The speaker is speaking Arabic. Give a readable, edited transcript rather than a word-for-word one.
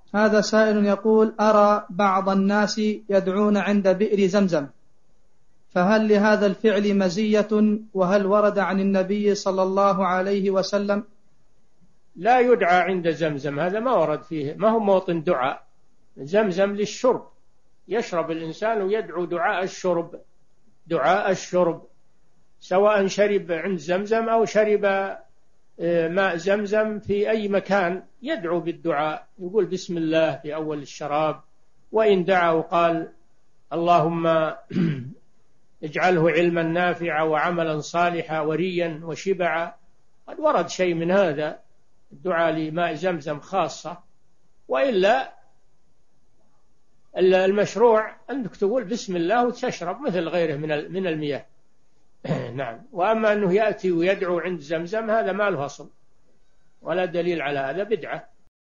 هذا سائل يقول: أرى بعض الناس يدعون عند بئر زمزم، فهل لهذا الفعل مزية؟ وهل ورد عن النبي صلى الله عليه وسلم؟ لا يدعى عند زمزم، هذا ما ورد فيه، ما هو موطن دعاء. زمزم للشرب، يشرب الإنسان ويدعو دعاء الشرب، دعاء الشرب، سواء شرب عند زمزم أو شرب ماء زمزم في أي مكان، يدعو بالدعاء، يقول بسم الله في أول الشراب، وإن دعا وقال اللهم اجعله علما نافعا وعملا صالحا وريا وشبعا، قد ورد شيء من هذا الدعاء لماء زمزم خاصة. وإلا المشروع أنك تقول بسم الله وتشرب مثل غيره من المياه. نعم. وأما أنه يأتي ويدعو عند زمزم هذا ما له أصل ولا دليل على هذا، بدعة.